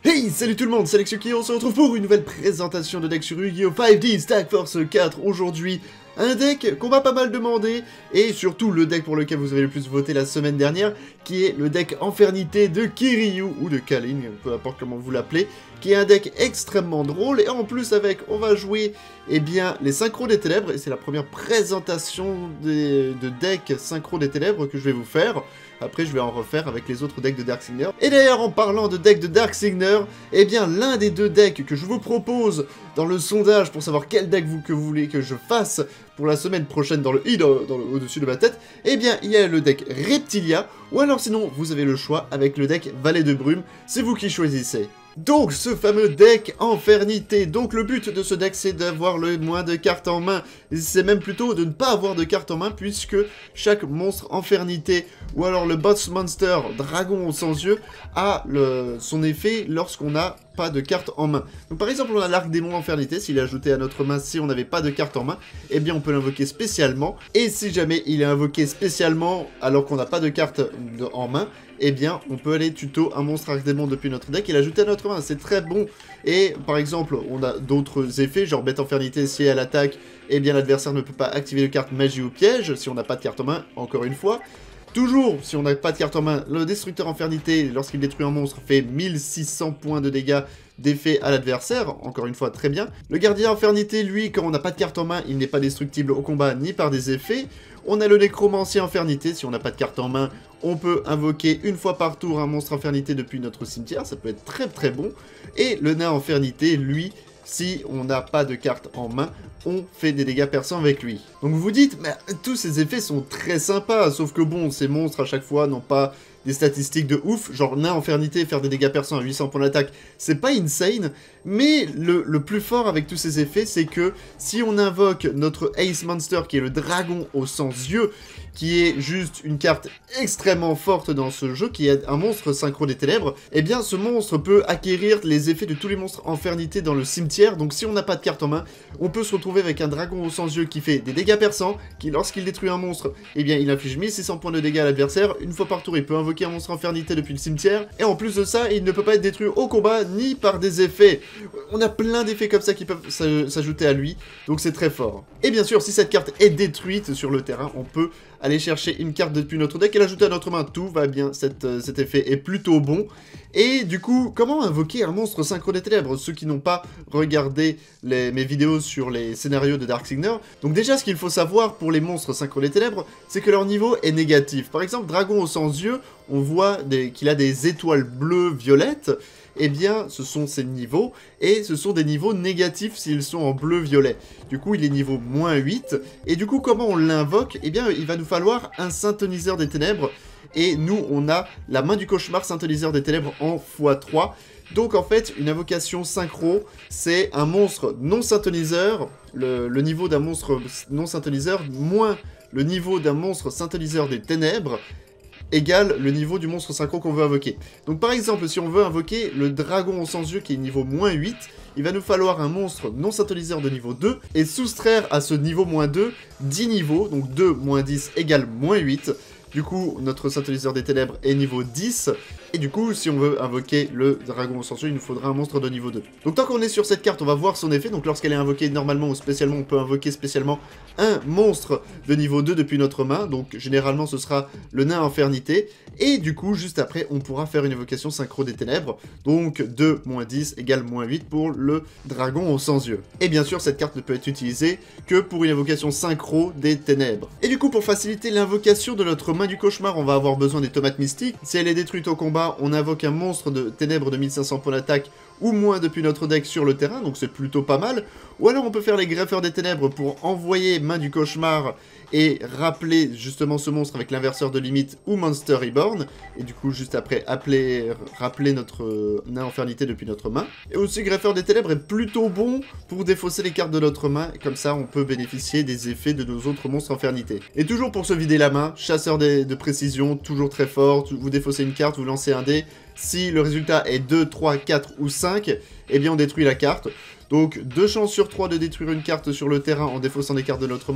Hey, salut tout le monde, c'est Alexio qui on se retrouve pour une nouvelle présentation de deck sur Yu-Gi-Oh! 5D Stack Force 4. Aujourd'hui, un deck qu'on m'a pas mal demandé, et surtout le deck pour lequel vous avez le plus voté la semaine dernière, qui est le deck Infernité de Kiryu, ou de Kalin, peu importe comment vous l'appelez, qui est un deck extrêmement drôle, et en plus avec, on va jouer, eh bien, les Synchros des Ténèbres, et c'est la première présentation de deck Synchro des Ténèbres que je vais vous faire. Après, je vais en refaire avec les autres decks de Darksigner. Et d'ailleurs, en parlant de decks de Darksigner, eh bien, l'un des deux decks que je vous propose dans le sondage pour savoir quel deck vous voulez que je fasse pour la semaine prochaine dans le i, au-dessus de ma tête, eh bien, il y a le deck Reptilia, ou alors sinon, vous avez le choix avec le deck Valet de Brume, c'est vous qui choisissez. Donc, ce fameux deck Infernité. Donc, le but de ce deck, c'est d'avoir le moins de cartes en main. C'est même plutôt de ne pas avoir de cartes en main, puisque chaque monstre Infernité, ou alors le Boss Monster, Dragon aux 100 yeux, a son effet lorsqu'on n'a pas de cartes en main. Donc, par exemple, on a l'Arc Démon Infernité. S'il est ajouté à notre main, si on n'avait pas de cartes en main, eh bien, on peut l'invoquer spécialement. Et si jamais il est invoqué spécialement, alors qu'on n'a pas de cartes en main, eh bien, on peut aller tuto un monstre Arc Démon depuis notre deck et l'ajouter à notre main. C'est très bon. Et par exemple, on a d'autres effets, genre Bête Infernité, si elle attaque, eh bien l'adversaire ne peut pas activer de carte magie ou piège, si on n'a pas de carte en main, encore une fois. Toujours, si on n'a pas de carte en main, le Destructeur Infernité, lorsqu'il détruit un monstre, fait 1600 points de dégâts d'effet à l'adversaire, encore une fois, très bien. Le Gardien Infernité, lui, quand on n'a pas de carte en main, il n'est pas destructible au combat ni par des effets. On a le Nécromancien Infernité, si on n'a pas de carte en main, on peut invoquer une fois par tour un monstre Infernité depuis notre cimetière, ça peut être très très bon. Et le Nain Infernité, lui, si on n'a pas de carte en main, on fait des dégâts perçants avec lui. Donc vous vous dites, mais tous ces effets sont très sympas, sauf que bon, ces monstres à chaque fois n'ont pas des statistiques de ouf, genre Nain Infernité, faire des dégâts perçants à 800 points d'attaque, c'est pas insane, mais le plus fort avec tous ces effets, c'est que si on invoque notre Ace Monster, qui est le Dragon aux 100 yeux, qui est juste une carte extrêmement forte dans ce jeu, qui est un monstre Synchro des Ténèbres, eh bien ce monstre peut acquérir les effets de tous les monstres Infernité dans le cimetière, donc si on n'a pas de carte en main, on peut se retrouver avec un Dragon aux 100 yeux qui fait des dégâts perçants, qui lorsqu'il détruit un monstre, eh bien il inflige 1600 points de dégâts à l'adversaire, une fois par tour il peut invoquer un monstre Infernité depuis le cimetière, et en plus de ça, il ne peut pas être détruit au combat, ni par des effets. On a plein d'effets comme ça qui peuvent s'ajouter à lui, donc c'est très fort. Et bien sûr, si cette carte est détruite sur le terrain, on peut aller chercher une carte depuis notre deck et l'ajouter à notre main, tout va bien, cet effet est plutôt bon. Et du coup, comment invoquer un monstre Synchro des Ténèbres? Ceux qui n'ont pas regardé mes vidéos sur les scénarios de Darksigner. Donc déjà, ce qu'il faut savoir pour les monstres Synchro des Ténèbres, c'est que leur niveau est négatif. Par exemple, Dragon aux 100 yeux, on voit qu'il a des étoiles bleues violettes. Eh bien, ce sont ces niveaux, et ce sont des niveaux négatifs s'ils sont en bleu-violet. Du coup, il est niveau -8, et du coup, comment on l'invoque? Eh bien, il va nous falloir un Synthoniseur des Ténèbres, et nous, on a la Main du Cauchemar Synthoniseur des Ténèbres en x3. Donc, en fait, une invocation synchro, c'est un monstre non-synthoniseur, le niveau d'un monstre non-synthoniseur, moins le niveau d'un monstre Synthoniseur des Ténèbres, égale le niveau du monstre synchro qu'on veut invoquer. Donc par exemple, si on veut invoquer le Dragon aux 100 yeux qui est niveau -8, il va nous falloir un monstre non synthoniseur de niveau 2, et soustraire à ce niveau -2, 10 niveaux, donc 2 moins 10 égale -8. Du coup, notre Synthoniseur des Ténèbres est niveau 10, et du coup, si on veut invoquer le Dragon aux 100 yeux, il nous faudra un monstre de niveau 2. Donc tant qu'on est sur cette carte, on va voir son effet. Donc lorsqu'elle est invoquée normalement ou spécialement, on peut invoquer spécialement un monstre de niveau 2 depuis notre main. Donc généralement, ce sera le Nain Infernité. Et du coup, juste après, on pourra faire une invocation Synchro des Ténèbres. Donc 2 moins 10 égale -8 pour le Dragon aux 100 yeux. Et bien sûr, cette carte ne peut être utilisée que pour une invocation Synchro des Ténèbres. Et du coup, pour faciliter l'invocation de notre Main du Cauchemar, on va avoir besoin des Tomates Mystiques. Si elle est détruite au combat, on invoque un monstre de ténèbres de 1500 points d'attaque ou moins depuis notre deck sur le terrain, donc c'est plutôt pas mal. Ou alors on peut faire les Greffeurs des Ténèbres pour envoyer Main du Cauchemar et rappeler justement ce monstre avec l'inverseur de limite ou Monster Reborn. Et du coup, juste après, rappeler notre Nain Infernité depuis notre main. Et aussi, Greffeur des Ténèbres est plutôt bon pour défausser les cartes de notre main. Et comme ça, on peut bénéficier des effets de nos autres monstres Infernité. Et toujours pour se vider la main, Chasseur de précision, toujours très fort. Vous défaussez une carte, vous lancez un dé. Si le résultat est 2, 3, 4 ou 5, eh bien on détruit la carte. Donc 2 chances sur 3 de détruire une carte sur le terrain en défaussant des cartes de notre main,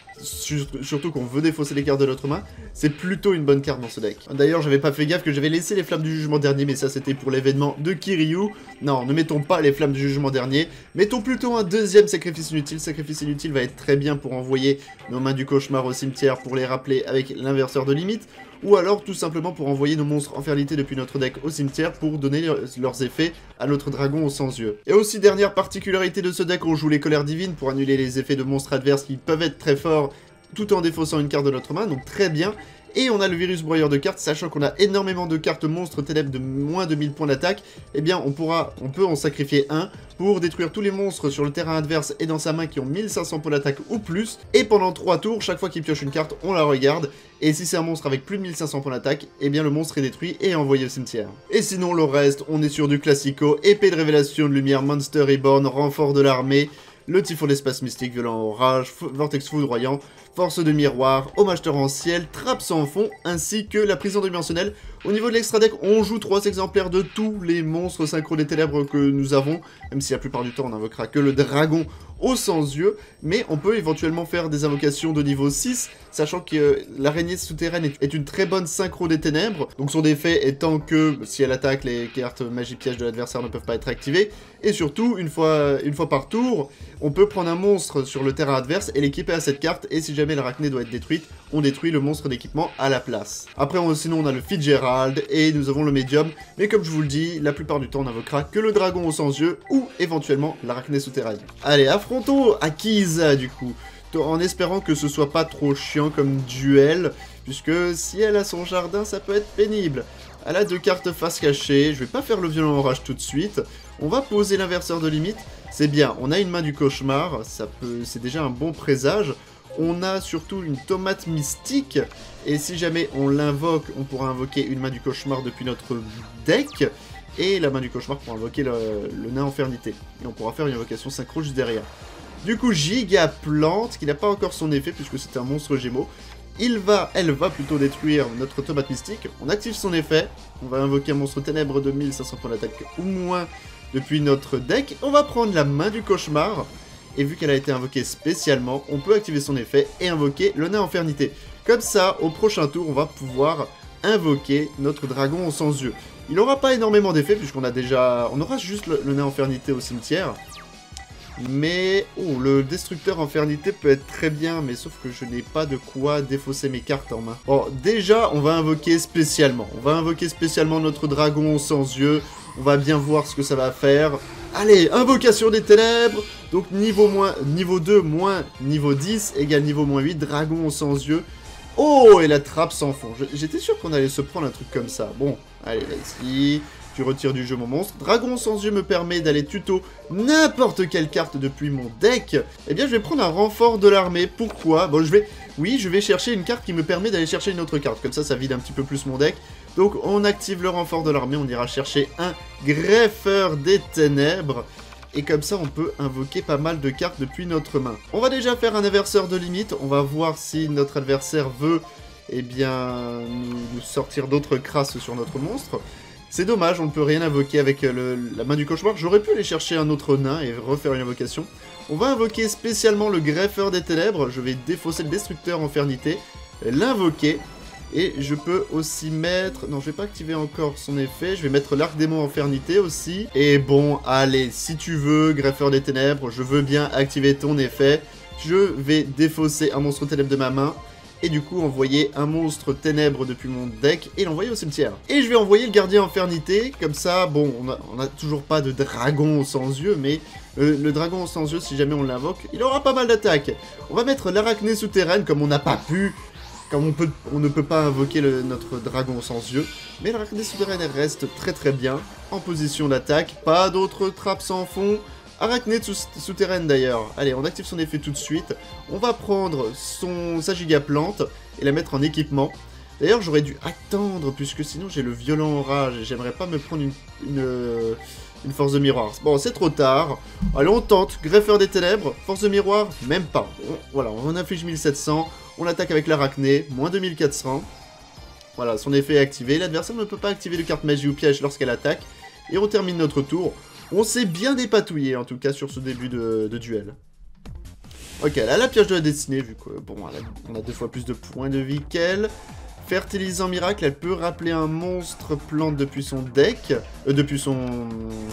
surtout qu'on veut défausser les cartes de notre main, c'est plutôt une bonne carte dans ce deck. D'ailleurs, j'avais pas fait gaffe que j'avais laissé les flammes du jugement dernier, mais ça c'était pour l'événement de Kiryu. Non, ne mettons pas les flammes du jugement dernier, mettons plutôt un deuxième sacrifice inutile. Sacrifice inutile va être très bien pour envoyer nos mains du cauchemar au cimetière pour les rappeler avec l'inverseur de limite, ou alors tout simplement pour envoyer nos monstres infernité depuis notre deck au cimetière pour donner leurs effets à notre dragon aux 100 yeux. Et aussi, dernière particularité de ce deck, on joue les colères divines pour annuler les effets de monstres adverses qui peuvent être très forts tout en défaussant une carte de notre main, donc très bien. Et on a le virus broyeur de cartes, sachant qu'on a énormément de cartes monstres ténèbres de moins de 1000 points d'attaque, eh bien on peut en sacrifier un pour détruire tous les monstres sur le terrain adverse et dans sa main qui ont 1500 points d'attaque ou plus, et pendant 3 tours, chaque fois qu'il pioche une carte, on la regarde, et si c'est un monstre avec plus de 1500 points d'attaque, eh bien le monstre est détruit et envoyé au cimetière. Et sinon le reste, on est sur du classico, épée de révélation de lumière, Monster Reborn, renfort de l'armée, le typhon d'espace mystique, violent orage, vortex foudroyant, force de miroir, hommage torrentiel, trappe sans fond, ainsi que la prison dimensionnelle. Au niveau de l'extra deck, on joue 3 exemplaires de tous les monstres synchro des ténèbres que nous avons, même si la plupart du temps on n'invoquera que le dragon aux 100 yeux, mais on peut éventuellement faire des invocations de niveau 6, sachant que l'araignée souterraine est une très bonne synchro des ténèbres, donc son effet étant que si elle attaque, les cartes magie piège de l'adversaire ne peuvent pas être activées, et surtout, une fois par tour, on peut prendre un monstre sur le terrain adverse et l'équiper à cette carte, et si jamais l'arachnée doit être détruite, on détruit le monstre d'équipement à la place. Après, sinon on a le Fitzgerald, et nous avons le médium, mais comme je vous le dis, la plupart du temps on n'invoquera que le dragon aux 100 yeux, ou éventuellement l'arachnée souterraine. Allez, affrontons Akiza du coup, en espérant que ce soit pas trop chiant comme duel, puisque si elle a son jardin, ça peut être pénible. Elle a 2 cartes face cachée, je vais pas faire le violent orage tout de suite, on va poser l'inverseur de limite, c'est bien, on a une main du cauchemar, c'est déjà un bon présage. On a surtout une tomate mystique, et si jamais on l'invoque, on pourra invoquer une main du cauchemar depuis notre deck, et la main du cauchemar pour invoquer le nain infernité. Et on pourra faire une invocation synchro juste derrière. Du coup, Gigaplante, qui n'a pas encore son effet, puisque c'est un monstre gémeaux, elle va plutôt détruire notre tomate mystique. On active son effet, on va invoquer un monstre ténèbre de 1500 points d'attaque ou moins depuis notre deck. On va prendre la main du cauchemar, et vu qu'elle a été invoquée spécialement, on peut activer son effet et invoquer le nain infernité. Comme ça, au prochain tour, on va pouvoir invoquer notre dragon aux 100 yeux. Il n'aura pas énormément d'effets, puisqu'on aura juste le nain infernité au cimetière. Mais, oh, le destructeur infernité peut être très bien, mais sauf que je n'ai pas de quoi défausser mes cartes en main. Bon, déjà, on va invoquer spécialement. On va invoquer spécialement notre dragon aux 100 yeux. On va bien voir ce que ça va faire. Allez, invocation des ténèbres. Donc niveau 2 moins niveau 10 égale niveau moins 8. Dragon aux 100 yeux. Oh, et la trappe sans fond. J'étais sûr qu'on allait se prendre un truc comme ça. Bon, allez, vas-y. Tu retires du jeu mon monstre. Dragon sans yeux me permet d'aller tuto n'importe quelle carte depuis mon deck. Eh bien, je vais prendre un renfort de l'armée. Pourquoi? Bon, je vais chercher une carte qui me permet d'aller chercher une autre carte. Comme ça vide un petit peu plus mon deck. Donc, on active le renfort de l'armée. On ira chercher un greffeur des ténèbres. Et comme ça, on peut invoquer pas mal de cartes depuis notre main. On va déjà faire un inverseur de limite. On va voir si notre adversaire veut, eh bien, nous sortir d'autres crasses sur notre monstre. C'est dommage, on ne peut rien invoquer avec la main du cauchemar. J'aurais pu aller chercher un autre nain et refaire une invocation. On va invoquer spécialement le greffeur des ténèbres. Je vais défausser le destructeur infernité, l'invoquer. Et je peux aussi mettre... Non, je vais pas activer encore son effet. Je vais mettre l'arc démon infernité aussi. Et bon, allez, si tu veux, greffeur des ténèbres, je veux bien activer ton effet. Je vais défausser un monstre ténèbre de ma main. Et du coup envoyer un monstre ténèbre depuis mon deck et l'envoyer au cimetière. Et je vais envoyer le gardien infernité, comme ça, bon, on a toujours pas de dragon sans yeux, mais le dragon sans yeux, si jamais on l'invoque, il aura pas mal d'attaques. On va mettre l'arachnée souterraine, comme on n'a pas pu, comme on ne peut pas invoquer notre dragon sans yeux, mais l'arachnée souterraine elle reste très très bien, en position d'attaque, pas d'autres trappes sans fond. Arachnée souterraine d'ailleurs. Allez, on active son effet tout de suite. On va prendre sa gigaplante et la mettre en équipement. D'ailleurs, j'aurais dû attendre, puisque sinon j'ai le violent orage et j'aimerais pas me prendre une force de miroir. Bon, c'est trop tard. Allez, on tente. Greffeur des ténèbres. Force de miroir, même pas. Voilà, on inflige 1700. On attaque avec l'arachnée, moins 2400. Voilà, son effet est activé. L'adversaire ne peut pas activer de carte magie ou piège lorsqu'elle attaque. Et on termine notre tour. On s'est bien dépatouillé, en tout cas, sur ce début de duel. Ok, elle a la pioche de la destinée, vu que, bon, on a 2 fois plus de points de vie qu'elle. Fertilisant miracle, elle peut rappeler un monstre plante depuis son deck, depuis son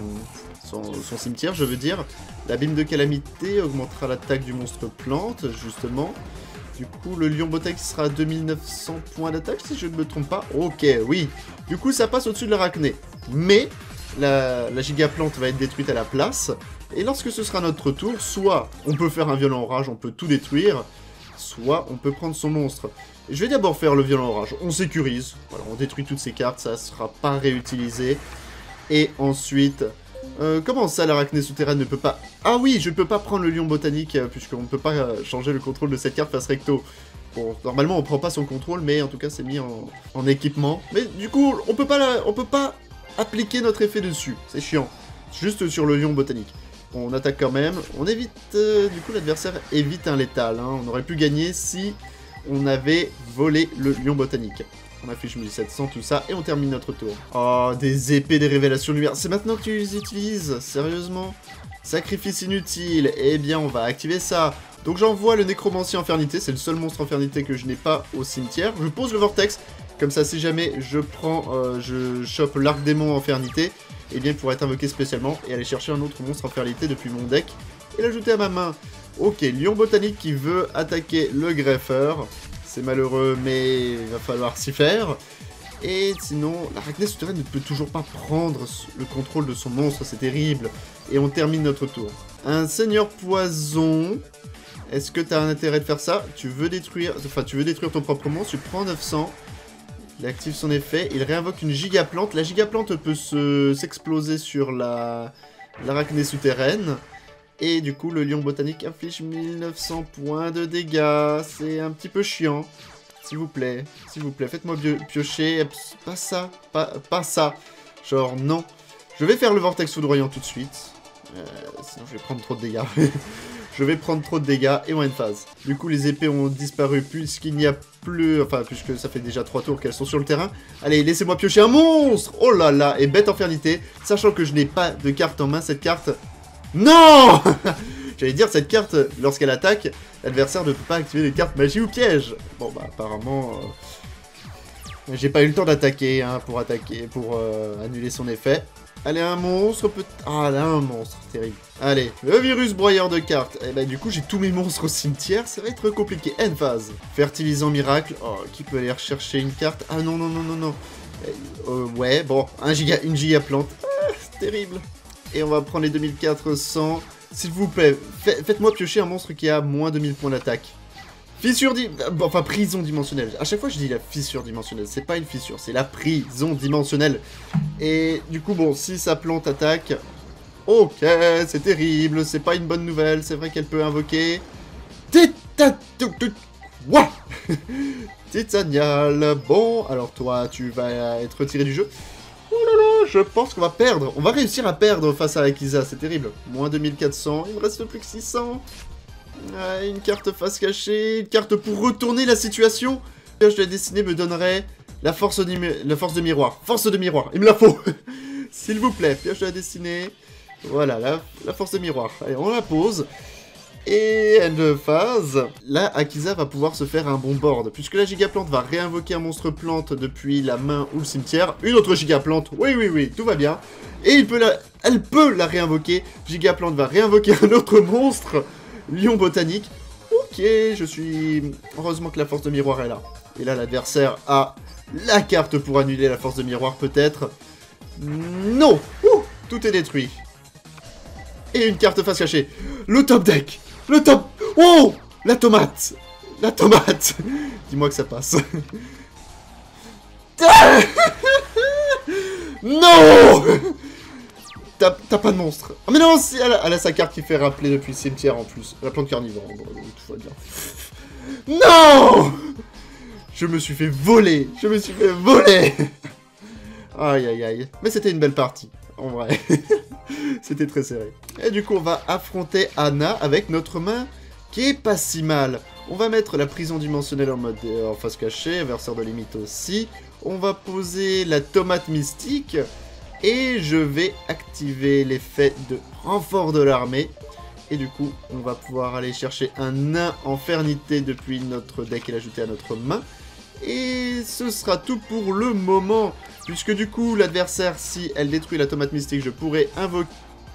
cimetière, je veux dire. L'abîme de calamité augmentera l'attaque du monstre plante, justement. Du coup, le lion botanique sera à 2900 points d'attaque, si je ne me trompe pas. Ok, oui. Du coup, ça passe au-dessus de l'arachné. Mais, la gigaplante va être détruite à la place. Et lorsque ce sera notre tour, soit on peut faire un violent orage, on peut tout détruire, soit on peut prendre son monstre. Je vais d'abord faire le violent orage. On sécurise. Voilà, on détruit toutes ces cartes, ça ne sera pas réutilisé. Et ensuite... comment ça, l'arachné souterraine ne peut pas... Ah oui, je ne peux pas prendre le lion botanique, puisqu'on ne peut pas changer le contrôle de cette carte face recto. Bon, normalement, on prend pas son contrôle, mais en tout cas, c'est mis en équipement. Mais du coup, on peut pas appliquer notre effet dessus. C'est chiant. Juste sur le lion botanique. On attaque quand même. On évite... du coup, l'adversaire évite un létal. Hein. On aurait pu gagner si... on avait volé le lion botanique. On affiche 1700, tout ça, et on termine notre tour. Oh, des épées des révélations lumière. C'est maintenant que tu les utilises, sérieusement? Sacrifice inutile. Eh bien, on va activer ça. Donc j'envoie le nécromancien infernité, c'est le seul monstre infernité que je n'ai pas au cimetière. Je pose le vortex, comme ça si jamais je chope l'arc démon infernité, eh bien il pourrait être invoqué spécialement et aller chercher un autre monstre infernité depuis mon deck et l'ajouter à ma main. Ok, lion botanique qui veut attaquer le greffeur. C'est malheureux, mais il va falloir s'y faire. Et sinon, l'arachné souterraine ne peut toujours pas prendre le contrôle de son monstre, c'est terrible. Et on termine notre tour. Un seigneur poison. Est-ce que tu as un intérêt de faire ça? Tu veux détruire ton propre monstre, tu prends 900. Il active son effet, il réinvoque une gigaplante. La gigaplante peut s'exploser sur l'arachné souterraine. Et du coup, le lion botanique inflige 1900 points de dégâts. C'est un petit peu chiant. S'il vous plaît, faites-moi piocher. Pas ça, pas ça. Genre, non. Je vais faire le vortex foudroyant tout de suite. Sinon, je vais prendre trop de dégâts. Je vais prendre trop de dégâts et on a une phase. Du coup, les épées ont disparu puisqu'il n'y a plus... Enfin, puisque ça fait déjà 3 tours qu'elles sont sur le terrain. Allez, laissez-moi piocher un monstre. Oh là là, et bête infernité. Sachant que je n'ai pas de carte en main, cette carte... Non. J'allais dire, cette carte, lorsqu'elle attaque, l'adversaire ne peut pas activer les cartes magie ou piège. Bon, bah, apparemment... j'ai pas eu le temps d'attaquer, hein, pour annuler son effet. Allez, un monstre, peut... Ah, là, un monstre, terrible. Allez, le virus broyeur de cartes. Et bah, du coup, j'ai tous mes monstres au cimetière, ça va être compliqué. End phase. Fertilisant miracle. Oh, qui peut aller rechercher une carte? Ah, non, non, non, non, non. Ouais, bon, une gigaplante. Ah, c'est terrible. Et on va prendre les 2400. S'il vous plaît, faites-moi piocher un monstre qui a moins de 1000 points d'attaque. Fissure enfin, prison dimensionnelle. À chaque fois, je dis la fissure dimensionnelle. C'est pas une fissure, c'est la prison dimensionnelle. Et du coup, bon, si sa plante attaque... Ok, c'est terrible, c'est pas une bonne nouvelle. C'est vrai qu'elle peut invoquer... Ouah. Titanial. Bon, alors toi, tu vas être retiré du jeu. Oh là là, je pense qu'on va perdre. On va réussir à perdre face à Akiza, c'est terrible. Moins 2400, il me reste plus que 600. Ah, une carte face cachée, une carte pour retourner la situation. La pioche de la destinée me donnerait la force de miroir. Force de miroir, il me la faut. S'il vous plaît, pioche de la destinée. Voilà, la force de miroir. Allez, on la pose. Et end phase. Là, Akiza va pouvoir se faire un bon board. Puisque la gigaplante va réinvoquer un monstre plante depuis la main ou le cimetière. Une autre gigaplante. Oui, oui, oui, tout va bien. Et elle peut la réinvoquer. Gigaplante va réinvoquer un autre monstre. Lion botanique. Ok, je suis... Heureusement que la force de miroir est là. Et là, l'adversaire a la carte pour annuler la force de miroir, peut-être. Non. Ouh, tout est détruit. Et une carte face cachée. Le top deck. Le top... Oh, la tomate. La tomate. Dis-moi que ça passe. Non. T'as pas de monstre. Oh, mais non, si, elle a sa carte qui fait rappeler depuis le cimetière en plus. La plante carnivore, tout va bien. Non. Je me suis fait voler. Aïe, aïe, aïe. Mais c'était une belle partie, en vrai. C'était très serré. Et du coup, on va affronter Anna avec notre main qui est pas si mal. On va mettre la prison dimensionnelle en mode en face cachée, verseur de limite aussi. On va poser la tomate mystique. Et je vais activer l'effet de renfort de l'armée. Et du coup, on va pouvoir aller chercher un nain en Fernité depuis notre deck et l'ajouter à notre main. Et ce sera tout pour le moment. Puisque du coup, l'adversaire, si elle détruit la tomate mystique, je pourrais invoquer...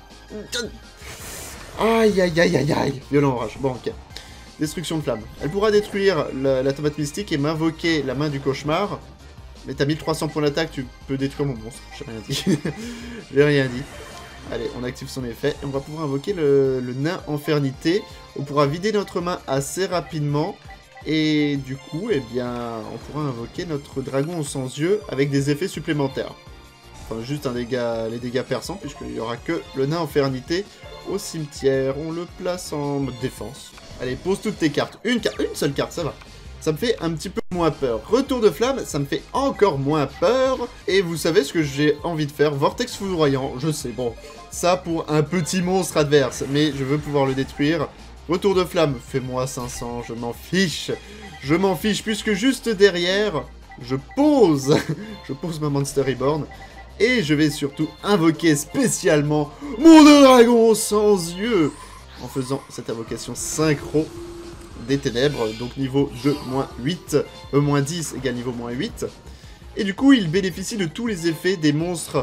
Aïe, aïe, aïe, aïe, aïe. Violent orage. Bon, ok. Destruction de flamme. Elle pourra détruire la tomate mystique et m'invoquer la main du cauchemar. Mais t'as 1300 points d'attaque, tu peux détruire mon monstre. J'ai rien dit. J'ai rien dit. Allez, on active son effet. Et on va pouvoir invoquer le nain en Fernité. On pourra vider notre main assez rapidement. Et du coup, eh bien, on pourra invoquer notre dragon sans yeux avec des effets supplémentaires. Enfin, juste les dégâts perçants, puisqu'il n'y aura que le nain en Fernité au cimetière. On le place en mode défense. Allez, pose toutes tes cartes. Une seule carte, ça va. Ça me fait un petit peu moins peur. Retour de flamme, ça me fait encore moins peur. Et vous savez ce que j'ai envie de faire? Vortex foudroyant, je sais, bon. Ça pour un petit monstre adverse, mais je veux pouvoir le détruire. Retour de flamme, fais-moi 500, je m'en fiche. Je m'en fiche, puisque juste derrière, je pose ma Monster Reborn. Et je vais surtout invoquer spécialement mon dragon sans yeux. En faisant cette invocation synchro des ténèbres, donc niveau 2, moins 8, moins 10 égale niveau moins 8. Et du coup, il bénéficie de tous les effets des monstres,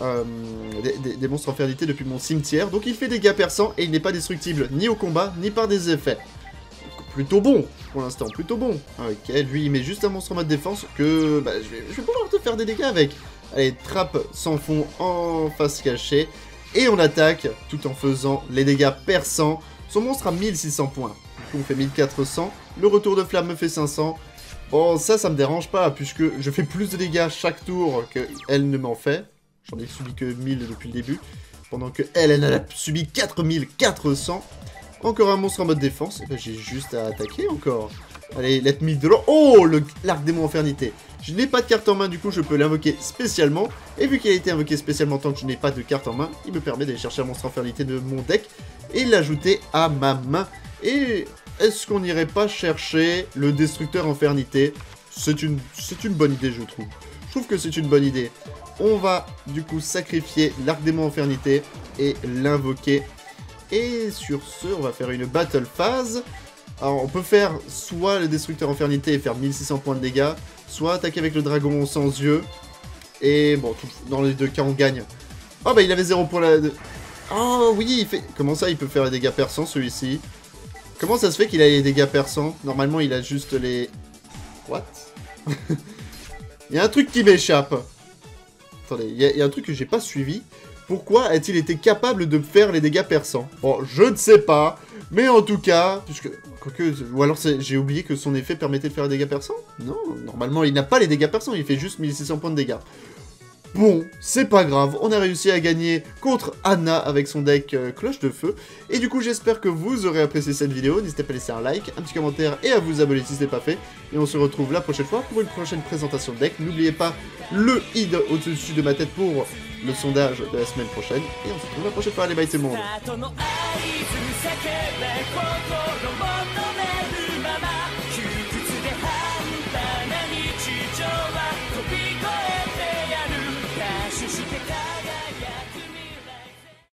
des monstres en Fernité depuis mon cimetière. Donc il fait des dégâts perçants et il n'est pas destructible ni au combat, ni par des effets. Donc, plutôt bon, pour l'instant, plutôt bon. Ok, lui il met juste un monstre en mode défense que je vais pouvoir te faire des dégâts avec. Allez, trappe sans fond en face cachée. Et on attaque tout en faisant les dégâts perçants. Son monstre a 1600 points. Du coup, on fait 1400. Le retour de flamme me fait 500. Bon, ça me dérange pas, puisque je fais plus de dégâts chaque tour qu'elle ne m'en fait. J'en ai subi que 1000 depuis le début. Pendant que elle en a subi 4400. Encore un monstre en mode défense. Et ben, j'ai juste à attaquer encore. Allez, let me draw. Oh, l'arc démon en Fernité. Je n'ai pas de carte en main, du coup, je peux l'invoquer spécialement. Et vu qu'il a été invoqué spécialement tant que je n'ai pas de carte en main, il me permet d'aller chercher un monstre en Fernité de mon deck et l'ajouter à ma main. Et est-ce qu'on n'irait pas chercher le destructeur en Fernité? C'est une bonne idée, je trouve. Je trouve que c'est une bonne idée. On va, du coup, sacrifier l'arc démon en Fernité et l'invoquer. Et sur ce, on va faire une battle phase. Alors, on peut faire soit le destructeur en Fernité et faire 1600 points de dégâts, soit attaquer avec le dragon sans yeux. Et bon, dans les deux cas, on gagne. Oh, bah, il avait 0 pour la... Oh, oui, il fait... Comment ça, il peut faire les dégâts perçants, celui-ci? Comment ça se fait qu'il a les dégâts perçants? Normalement, il a juste les... What? Il y a un truc qui m'échappe. Attendez, il y a un truc que j'ai pas suivi. Pourquoi a-t-il été capable de faire les dégâts perçants? Bon, je ne sais pas. Mais en tout cas, puisque... Ou alors j'ai oublié que son effet permettait de faire les dégâts perçants? Non, normalement, il n'a pas les dégâts perçants. Il fait juste 1600 points de dégâts. Bon, c'est pas grave, on a réussi à gagner contre Anna avec son deck Cloche de Feu. Et du coup, j'espère que vous aurez apprécié cette vidéo. N'hésitez pas à laisser un like, un petit commentaire et à vous abonner si ce n'est pas fait. Et on se retrouve la prochaine fois pour une prochaine présentation de deck. N'oubliez pas le id au-dessus de ma tête pour le sondage de la semaine prochaine. Et on se retrouve la prochaine fois. Allez, bye tout le monde.